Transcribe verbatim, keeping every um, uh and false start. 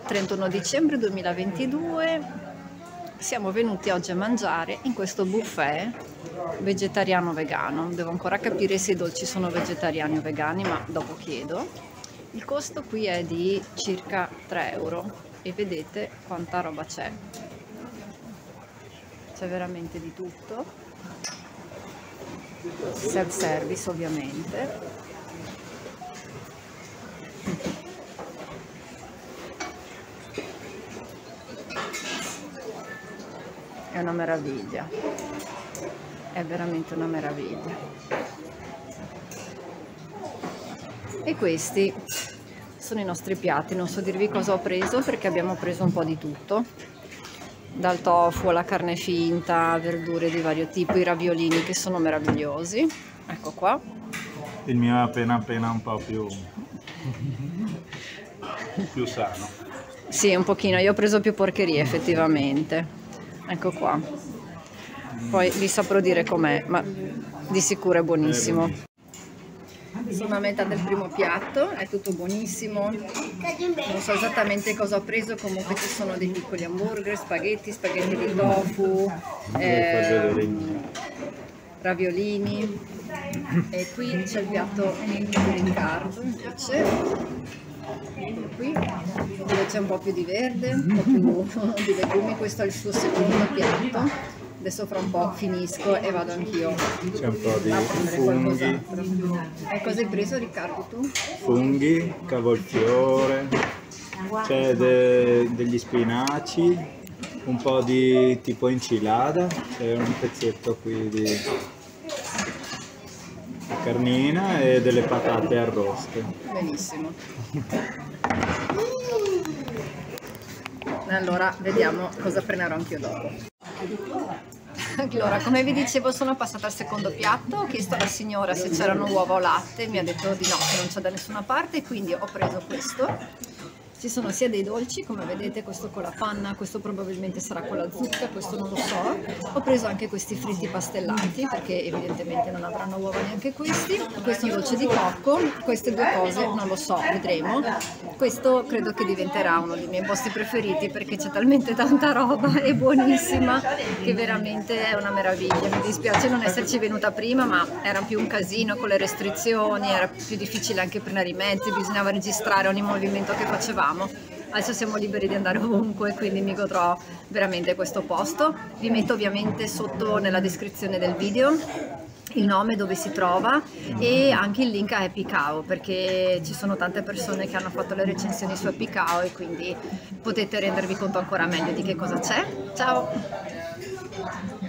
trentuno dicembre duemilaventidue, siamo venuti oggi a mangiare in questo buffet vegetariano vegano. Devo ancora capire se i dolci sono vegetariani o vegani, ma dopo chiedo. Il costo qui è di circa tre euro e vedete quanta roba c'è. C'è veramente di tutto. Self service ovviamente. È una meraviglia, è veramente una meraviglia. E questi sono i nostri piatti. Non so dirvi cosa ho preso perché abbiamo preso un po' di tutto, dal tofu alla carne finta, verdure di vario tipo, i raviolini che sono meravigliosi. Ecco qua. Il mio è appena appena un po' più, più sano. Sì, un pochino, io ho preso più porcherie effettivamente. Ecco qua, poi vi saprò dire com'è, ma di sicuro è buonissimo. Sono a metà del primo piatto, è tutto buonissimo, non so esattamente cosa ho preso, comunque ci sono dei piccoli hamburger, spaghetti, spaghetti di tofu, eh, raviolini, e qui c'è il piatto di Riccardo invece. Qui dove c'è un po' più di verde, un po' più di legumi. Questo è il suo secondo piatto. Adesso fra un po' finisco e vado anch'io C'è un po' di a prendere funghi. qualcos'altro. E cosa hai preso, Riccardo, tu? Funghi, cavolfiore, c'è de degli spinaci, un po' di tipo enchilada, c'è un pezzetto qui di carnina e delle patate arroste. Benissimo. Allora, vediamo cosa prenderò anch'io dopo. Allora, come vi dicevo, sono passata al secondo piatto, ho chiesto alla signora se c'erano uova o latte, mi ha detto di no, che non c'è da nessuna parte, quindi ho preso questo. Ci sono sia dei dolci, come vedete, questo con la panna, questo probabilmente sarà con la zucca, questo non lo so. Ho preso anche questi fritti pastellati, perché evidentemente non avranno uova neanche questi. Questo è un dolce di cocco, queste due cose non lo so, vedremo. Questo credo che diventerà uno dei miei posti preferiti, perché c'è talmente tanta roba, è buonissima, che veramente è una meraviglia. Mi dispiace non esserci venuta prima, ma era più un casino con le restrizioni, era più difficile anche prendere i mezzi, bisognava registrare ogni movimento che facevamo. Adesso siamo liberi di andare ovunque, quindi mi godrò veramente questo posto. Vi metto ovviamente sotto nella descrizione del video il nome, dove si trova, e anche il link a Happy Cow, perché ci sono tante persone che hanno fatto le recensioni su Happy Cow e quindi potete rendervi conto ancora meglio di che cosa c'è. Ciao!